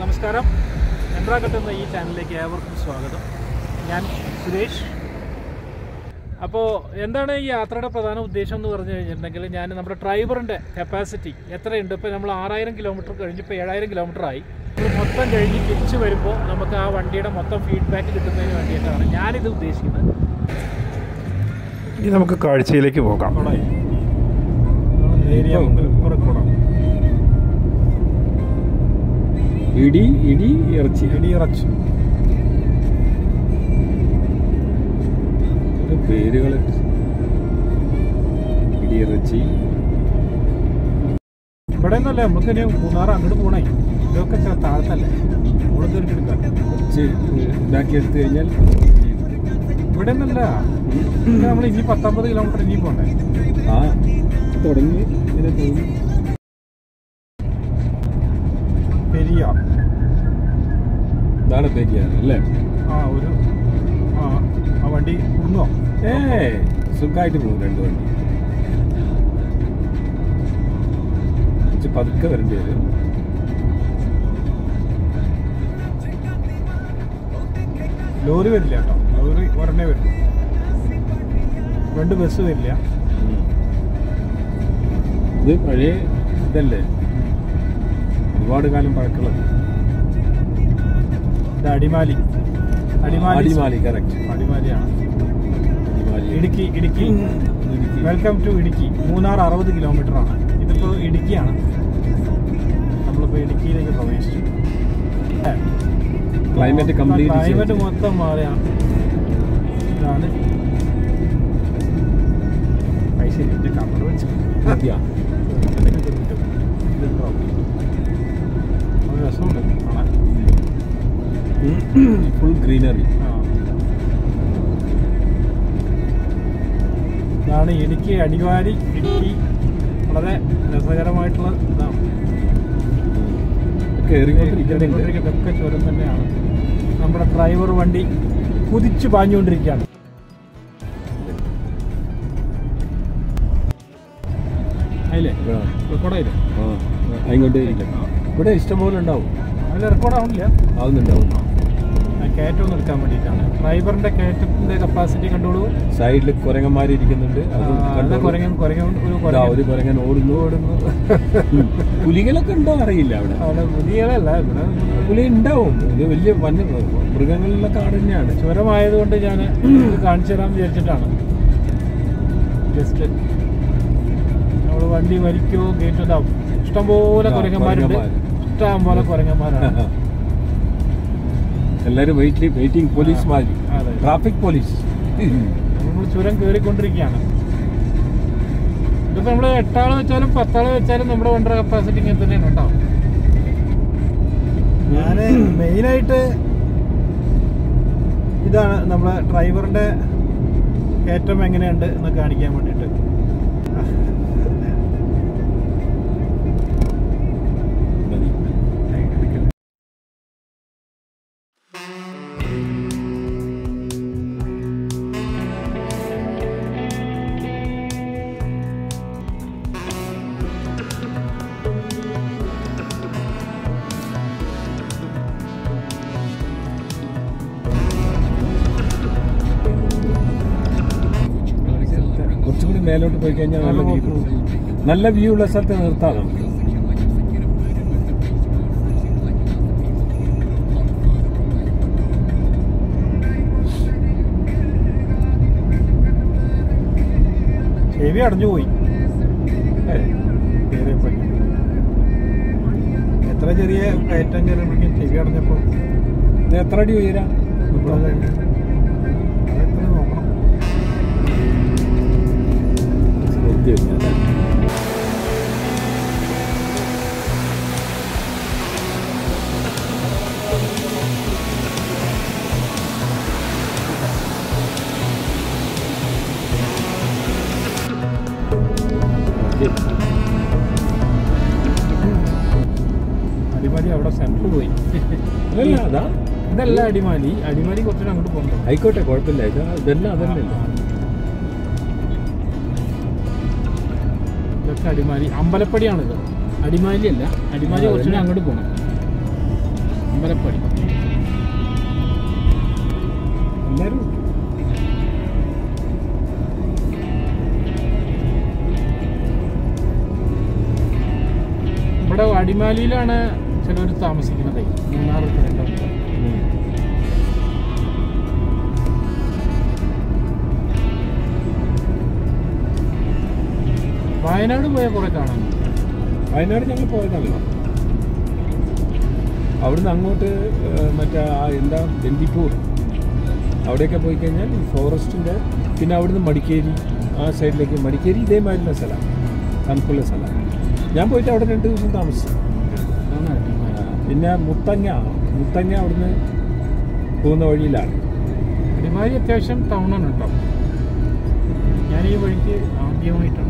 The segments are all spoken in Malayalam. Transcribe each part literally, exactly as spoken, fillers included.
നമസ്കാരം. എൻട്രാക്കട്ട് എന്ന ഈ ചാനലിലേക്ക് ഏവർക്കും സ്വാഗതം. ഞാൻ സുരേഷ്. അപ്പോൾ എന്താണ് ഈ യാത്രയുടെ പ്രധാന ഉദ്ദേശം എന്ന് പറഞ്ഞു കഴിഞ്ഞിട്ടുണ്ടെങ്കിൽ, ഞാൻ നമ്മുടെ ഡ്രൈവറിൻ്റെ കപ്പാസിറ്റി എത്രയുണ്ട്, ഇപ്പോൾ നമ്മൾ ആറായിരം കിലോമീറ്റർ കഴിഞ്ഞിപ്പോൾ ഏഴായിരം കിലോമീറ്റർ ആയി. നമ്മൾ മൊത്തം കഴിഞ്ഞ് തിരിച്ചു വരുമ്പോൾ നമുക്ക് ആ വണ്ടിയുടെ മൊത്തം ഫീഡ്ബാക്ക് കിട്ടുന്നതിന് വേണ്ടിയിട്ടാണ് ഞാനിത് ഉദ്ദേശിക്കുന്നത്. ഇനി നമുക്ക് കാഴ്ചയിലേക്ക് പോകാം. ഏരിയ ഇടി ഇടി ഇറച്ചി ഇടി ഇറച്ചി പേരുകൾ ഇടി ഇറച്ചി. ഇവിടെ ഒന്നല്ലേ, നമുക്ക് ഇനി മൂന്നാർ അങ്ങോട്ട് പോകണേ. ഇതൊക്കെ താഴത്തല്ലേ, മുകളിൽ തീർച്ചെടുക്കാം. കുറച്ച് ഇതാക്കി എടുത്തു കഴിഞ്ഞാൽ ഇവിടെ ഒന്നല്ല, നമ്മൾ ഇനി പത്തൊമ്പത് കിലോമീറ്റർ ഇനി പോകണ്ടേ. ആ തുടങ്ങി ഇങ്ങനെ തോന്നി. പെരിയാർ, ഇതാണ് പെരിയാർ അല്ലേ? ആ ഒരു ആ ആ വണ്ടി ഒന്നോ ഏ സുഖമായിട്ട് പോകും. രണ്ട് വണ്ടി കുറച്ച് പതുക്കെ വരേണ്ടി വരും. ലോറി വരില്ല കേട്ടോ, ലോറി ഒരെണ്ണേ വരും. രണ്ട് ബസ് വരില്ല. ഇത് പഴയ ഇതല്ലേ, ഒരുപാട് കാലം പഴക്കമുള്ളത്. ഇത് അടിമാലി. അടിമാലി അടിമാലി കറക്റ്റ്, അടിമാലിയാണ്. Adimali Idukki Idukki welcome to Idukki. മൂന്നാർ അറുപത് കിലോമീറ്റർ ആണ്. ഇതിപ്പോൾ ഇടുക്കിയാണ്. നമ്മളിപ്പോൾ ഇടുക്കിയിലേക്ക് പ്രവേശിച്ചു. ക്ലൈമറ്റ് കംപ്ലീറ്റ് ക്ലൈമറ്റ് മൊത്തം മാറിയാണ്. ഇതാണ് പൈസ കമ്പർ വെച്ച് രസമുണ്ട് കാണാൻ. Full greenery. ഇതാണ് ഇടുക്കി അടിവാരി. ഇടുക്കി വളരെ രസകരമായിട്ടുള്ള ഇതാണ്. ഇതൊക്കെ ചുരം തന്നെയാണ്. നമ്മുടെ ഡ്രൈവർ വണ്ടി കുതിച്ചു പാഞ്ഞുകൊണ്ടിരിക്കുകയാണ്. അതില്ലേ റെക്കോർഡായില്ലേ? അങ്ങോട്ടേ ഇവിടെ ഇഷ്ടംപോലെ ഉണ്ടാവും. അതിൽ റെക്കോർഡാവുന്നില്ല, ആവുന്നുണ്ടാവും. കയറ്റം എടുക്കാൻ വേണ്ടിയിട്ടാണ്. ഡ്രൈവറിന്റെ കയറ്റത്തിന്റെ കപ്പാസിറ്റി കണ്ടോളൂ. സൈഡിൽ കുരങ്ങന്മാർ ഇരിക്കുന്നുണ്ട്. കുരങ്ങൻ കുരങ്ങൻ ഒരു കുരങ്ങൻ ഓടുന്നു ഓടുന്നു പുലികളൊക്കെ ഉണ്ടോ അറിയില്ല. അവിടെ അവിടെ പുലികളല്ല, ഇവിടെ പുലി ഉണ്ടാവും. ഇത് വലിയ വന്യ മൃഗങ്ങളുള്ള കാട് തന്നെയാണ്. ചുരമായതുകൊണ്ട് ഞാൻ കാണിച്ചു തരാമെന്ന് വിചാരിച്ചിട്ടാണ്. ജസ്റ്റ് നമ്മൾ വണ്ടി വലിക്കോ ഗേറ്റ് ഇതാവും. ഇഷ്ടംപോലെ കുരങ്ങന്മാരുണ്ട്, ഇഷ്ടം പോലെ കുരങ്ങന്മാരാണ്. എല്ലാരും വെയിറ്റ് വെയിറ്റിംഗ് പോലീസ് മാറി, ട്രാഫിക് പോലീസ്. നമ്മൾ ചുരം കയറിക്കൊണ്ടിരിക്കുകയാണ്. ഇതിപ്പോ നമ്മള് എട്ടാള് വെച്ചാലും പത്താള് വെച്ചാലും നമ്മുടെ വണ്ടിയുടെ കപ്പാസിറ്റി ഇങ്ങനെ തന്നെയാണ് ഉണ്ടാവും. ഞാന് മെയിനായിട്ട് ഇതാണ് നമ്മളെ ഡ്രൈവറിന്റെ കയറ്റം എങ്ങനെയുണ്ട് എന്ന് കാണിക്കാൻ വേണ്ടിയിട്ട്. കുറച്ചുകൂടി മേലോട്ട് പോയി കഴിഞ്ഞാൽ നല്ല വ്യൂ, നല്ല വ്യൂ ഉള്ള സ്ഥലത്ത് നിർത്താം നമുക്ക്. ചെവി അടഞ്ഞു പോയി. എത്ര ചെറിയ കയറ്റം കയറുമ്പോഴേക്കും ചെവി അടഞ്ഞപ്പോ. ഇത് എത്ര അടി ഉയരാ? അതെത്ര നോക്കണം. അടിമാലി അവിടെ സെൻട്രൽ പോയി. ഇതല്ല അടിമാലി. അടിമാലി കുറച്ചുകൂടെ അങ്ങോട്ട് പോകണ്ടോ? ആയിക്കോട്ടെ, കുഴപ്പമില്ല. ഇത് ഇതെല്ലാം അതല്ലേ. ഇതൊക്കെ അടിമാലി. അമ്പലപ്പടിയാണിത്, അടിമാലി അല്ല. അടിമാലി കുറച്ചുകൂടെ അങ്ങോട്ട് പോകണം. അമ്പലപ്പടി എല്ലാവരും ഇവിടെ അടിമാലിയിലാണ് ചിലവർ താമസിക്കുന്നത്. മൂന്നാർ തിരുവനന്തപുരം. വയനാട് പോയാൽ കുറെ കാണാൻ. വയനാട് ഞങ്ങൾ പോയതാണല്ലോ. അവിടുന്ന് അങ്ങോട്ട് മറ്റേ എന്താ ബന്ദിപ്പൂർ അവിടെയൊക്കെ പോയി കഴിഞ്ഞാൽ ഈ ഫോറസ്റ്റിൻ്റെ, പിന്നെ അവിടുന്ന് മടിക്കേരി ആ സൈഡിലേക്ക്. മടിക്കേരി ഇതേമാതിരിയുള്ള സ്ഥലമാണ്, തണുപ്പുള്ള സ്ഥലമാണ്. ഞാൻ പോയിട്ട് അവിടെ രണ്ട് ദിവസം താമസിച്ചു. പിന്നെ മുത്തങ്ങ മുത്തങ്ങ അവിടുന്ന് പോകുന്ന വഴിയിലാണ്. അടിമാലി അത്യാവശ്യം ടൗണാണ് കേട്ടോ. ഞാൻ ഈ വഴിക്ക് ആദ്യമായിട്ടാണ്.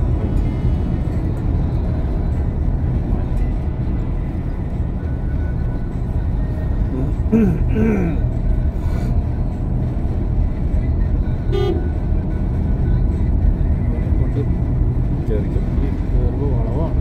വളവാണ്.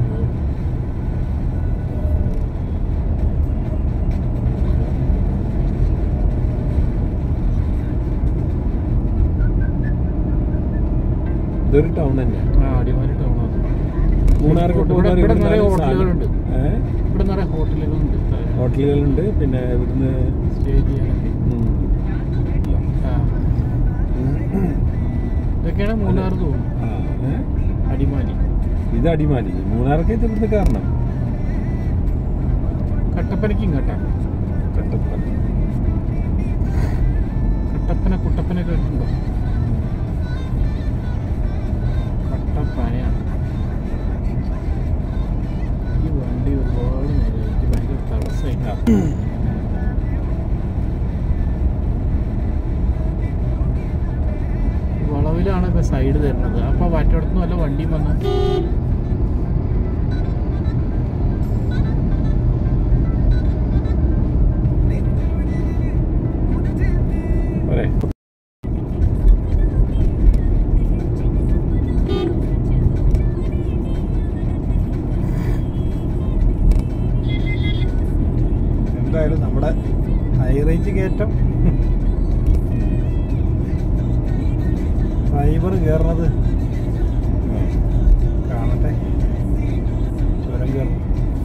ഇതൊരു ടൗൺ തന്നെയാണ്. അടിമാലി ടൗണാണ്. മൂന്നാർക്ക് പോകുന്ന ഇവിടെ നിറയെ ഹോട്ടലുകളുണ്ട്. ഇവിടെ നിറയെ ഹോട്ടലുകളുണ്ട് ഹോട്ടലുകളുണ്ട് പിന്നെ ഇവിടുന്ന് സ്റ്റേ ചെയ്യാനൊക്കെ. ഇതൊക്കെയാണ് മൂന്നാർ തോന്നുന്നു. അടിമാലി ഇത് അടിമാലി. മൂന്നാർക്ക് ഇത് ഇവിടുന്ന് കാരണം കട്ടപ്പനയ്ക്കും കേട്ടാ. കട്ടപ്പന കട്ടപ്പന കുട്ടപ്പന കേട്ടിട്ടുണ്ടോ? കട്ടപ്പനയാണ്. ഈ വണ്ടി ഒരുപാട് നേരം എനിക്ക് ഭയങ്കര തടസ്സമായിട്ടാണ്. വളവിലാണ് ഇപ്പൊ സൈഡ് തരുന്നത്. അപ്പൊ മറ്റോടത്തുനിന്ന് വല്ല വണ്ടിയും വന്ന് എന്തായാലും നമ്മുടെ ഹൈ റേഞ്ച് കയറ്റം ഫൈബർ കയറണത് കാണട്ടെ. ചുരം കയറും.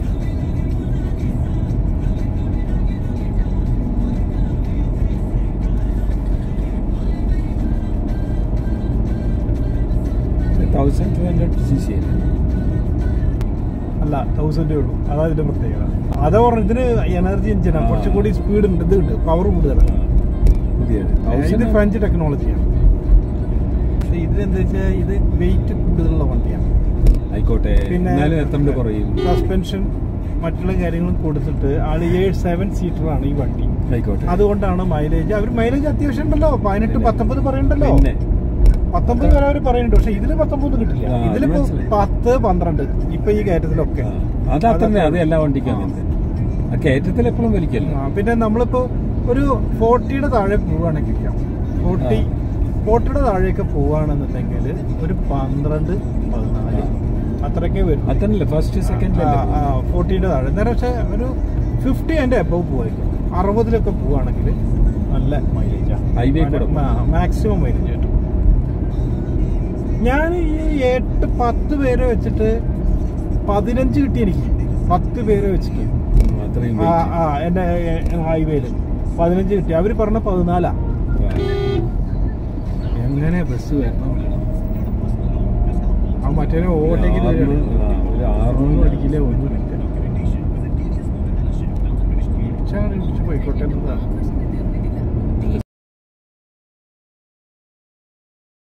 Thousand two hundred C C അല്ല, തൗസൻഡേ ഉള്ളൂ. അതാ ഇതിന്റെ പ്രത്യേകത. അതാ പറഞ്ഞു ഇതിന് എനർജി എഞ്ചിനാണ്, കുറച്ചും കൂടി സ്പീഡ് ഉണ്ട്, ഇത് ഉണ്ട്, പവർ കൂടുതലാണ്. ഇത് ഫ്രഞ്ച് ടെക്നോളജിയാണ്. പക്ഷെ ഇതിനെന്താ വെച്ചാൽ ഇത് വെയിറ്റ് കൂടുതലുള്ള വണ്ടിയാണ്. ആയിക്കോട്ടെ. പിന്നെ സസ്പെൻഷൻ മറ്റുള്ള കാര്യങ്ങളും കൊടുത്തിട്ട് ആള് ഏഴ് സെവൻ സീറ്ററാണ് ഈ വണ്ടി. ആയിക്കോട്ടെ. അതുകൊണ്ടാണ് മൈലേജ്. അവർ മൈലേജ് അത്യാവശ്യം ഉണ്ടല്ലോ, പതിനെട്ട് പത്തൊമ്പത് പറയണ്ടല്ലോ. പത്തൊമ്പത് വരെ അവർ പറയുന്നുണ്ട്. പക്ഷെ ഇതില് പത്തൊമ്പത് കിട്ടില്ല. ഇതിലിപ്പോ പത്ത് പന്ത്രണ്ട് ഇപ്പൊ ഈ കയറ്റത്തിലൊക്കെ. അത് അത്ര അത് എല്ലാ വണ്ടിക്കും കയറ്റത്തിൽ എപ്പോഴും വലിക്കല്ലോ. പിന്നെ നമ്മളിപ്പോ ഒരു ഫോർട്ടിയുടെ താഴെ പോവുകയാണെങ്കിൽ ഫോർട്ടി ഫോർട്ടിയുടെ താഴെയൊക്കെ പോവുകയാണെന്നുണ്ടെങ്കിൽ ഒരു പന്ത്രണ്ട് പതിനാല് അത്രയൊക്കെ വരും. അത്രല്ലേ ഫസ്റ്റ് സെക്കൻഡ് ഫോർട്ടിയുടെ താഴെ. നേരെ പക്ഷെ ഒരു ഫിഫ്റ്റി അതിന്റെ എബവ് പോവായിരിക്കും. അറുപതിലൊക്കെ പോവുകയാണെങ്കിൽ നല്ല മൈലേജാണ്, ഹൈവേ മാക്സിമം മൈലേജ് കിട്ടും. ഞാൻ ഈ എട്ട് പത്ത് പേരെ വെച്ചിട്ട് പതിനഞ്ച് കിട്ടി എനിക്ക്. പത്ത് പേരെ വെച്ചിട്ട് ആ എന്റെ ഹൈവേയില് പതിനഞ്ച് കിട്ടി. അവര് പറഞ്ഞ പതിനാലാ. എങ്ങനെ ബസ് വരണം? ആ മറ്റേ ഓവർടേക്കിൽ ആറുമണി അടിക്കില്ലേ? ഒന്ന് മിനിറ്റ് ഇടിച്ച് പോയിക്കോട്ടെ എന്നതാണ്.